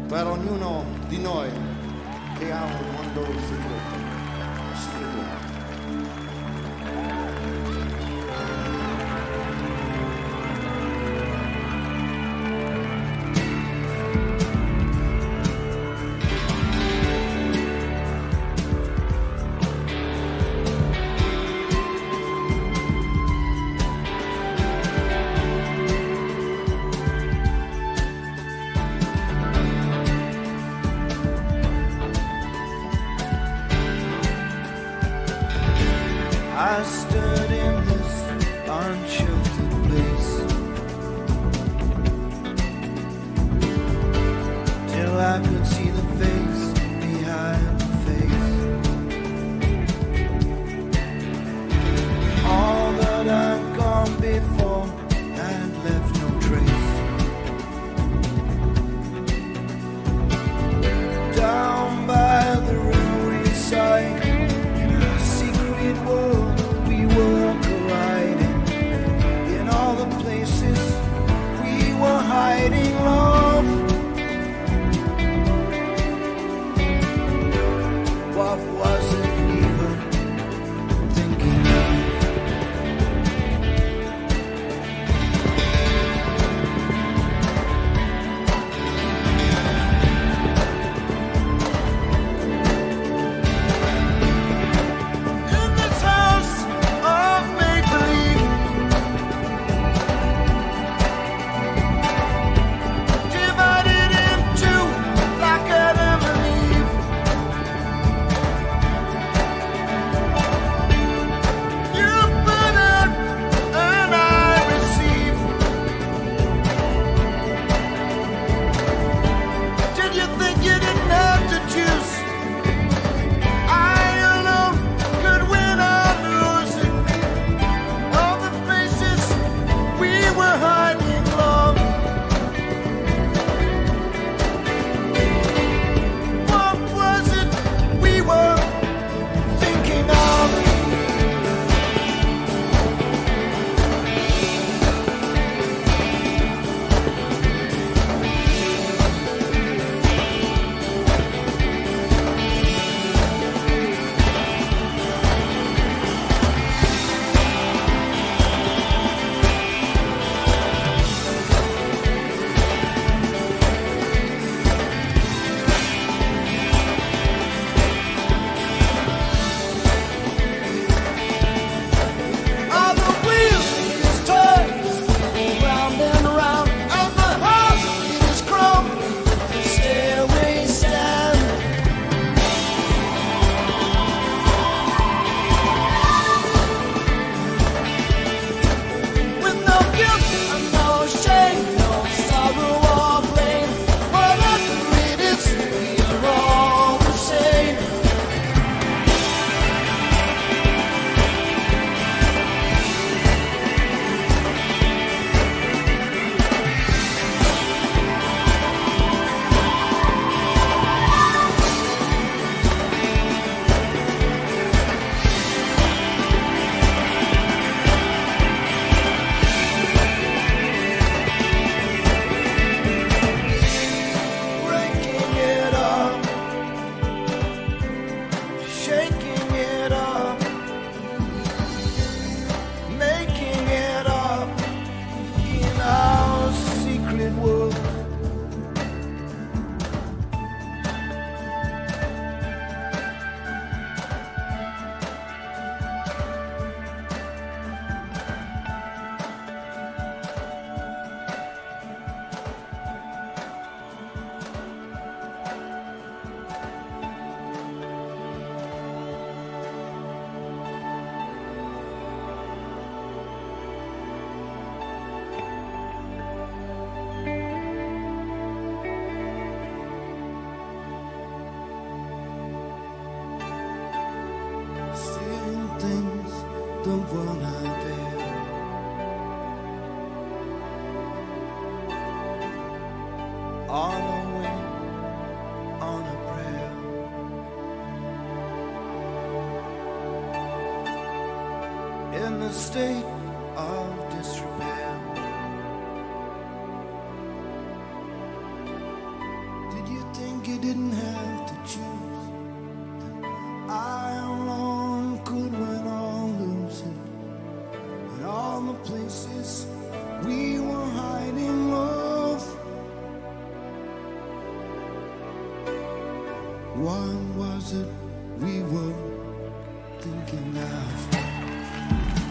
per ognuno di noi che ha un mondo segreto. I stood in this unsheltered place till I could see the face behind the face. All that I'd gone before had left no trace. Down by the railway side, in a secret world we were colliding. In all the places we were hiding, love. What was it we were thinking of? In this house of make-believe, divided into like Adam and Eve. You put out and I receive. Did you think you didn't have to choose? I alone could win or lose it. All the places we were hiding, love. What was it we were thinking of? All the wheels is turns round and round, and the house is crumbling, the stairways stand. With no guilt and no shame, no sorrow or blame, whatever it is, we are all the same. Breaking it up, shaking it up, making it up in our secret world. Seeing things the world out there. On a wing, on a prayer. In the state of disrepair. Did you you didn't have to choose. I alone could win or lose it. And all the places we were hiding love. What was it we were thinking of?